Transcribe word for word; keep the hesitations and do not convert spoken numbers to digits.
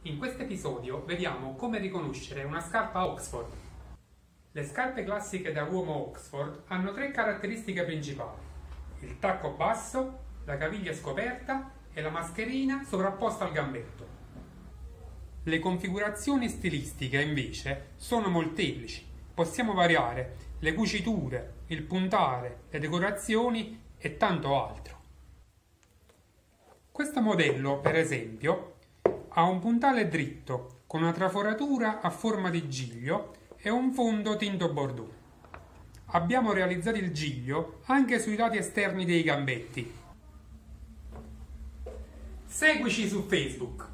In questo episodio vediamo come riconoscere una scarpa Oxford. Le scarpe classiche da uomo Oxford hanno tre caratteristiche principali: il tacco basso, la caviglia scoperta e la mascherina sovrapposta al gambetto. Le configurazioni stilistiche invece sono molteplici, possiamo variare le cuciture, il puntare, le decorazioni e tanto altro. Questo modello, per esempio, ha un puntale dritto con una traforatura a forma di giglio e un fondo tinto bordeaux. Abbiamo realizzato il giglio anche sui lati esterni dei gambetti. Seguici su Facebook!